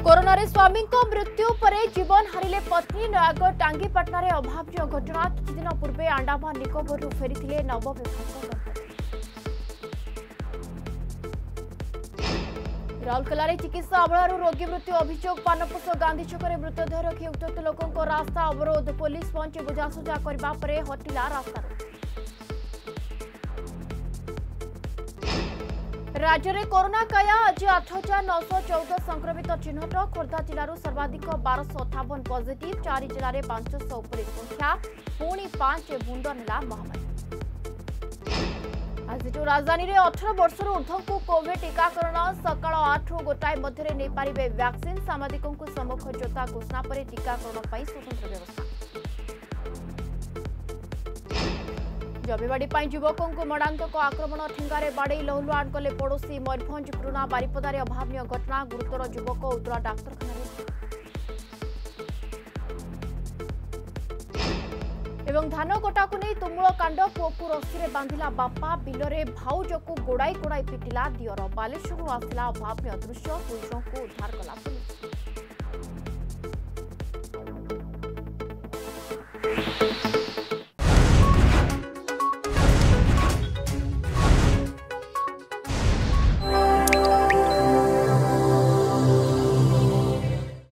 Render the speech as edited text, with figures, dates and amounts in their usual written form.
Corona रे स्वामी मृत्यु पर जीवन हारिले पत्नी नयागढ़ टांगीपाटना रे अभाव्य घटना। किछि दिन पूर्वे अंडमान निकोबर फेरी नवविवाहित राउरकेला चिकित्सा अवहेलू रोगी मृत्यु अभियोग। पानपोष गांधी छक मृतदेह रखी उत्त्यक्त लोकों रास्ता अवरोध। पुलिस पहुंची बुझासुझा करबा परे हटिला रास्ता। राज्य में कोरोना काया आज 8,914 संक्रमित चिन्हट। खोर्धा जिलूर सर्वाधिक 1258 पॉजिटिव। 4 जिले में 500 उपरि संख्या। पुणी 5 मुंड नेला महामारी। आज राजधानी में 18 वर्षर ऊर्ध्व को कोविड टीकाकरण सकाल 8 रु गोटाए मध्य नहीं पारे वैक्सीन। सामाजिकों सम्मुख जोता घोषणा पर टीकाकरण पर स्वतंत्र व्यवस्था। जमीबाड़ी युवकों को मड़ांक आक्रमण ठेंगारे बाड़े लहुलुहाण कले पड़ोशी। मयूरभंज पुराना बारिपदारे अभाव्य घटना। गुरुतर युवक उतरा डाक्तखाना। धान कटा को नहीं तुमुल कांड। पुओ को रस्सी रे बांधिला बापा। बिलरे भाउज को गोड़ाई गोड़ाई पिटिला दियर। बालेश्वर आसला अभाव्य दृश्य। पुलिस को उद्धार कला पुलिस।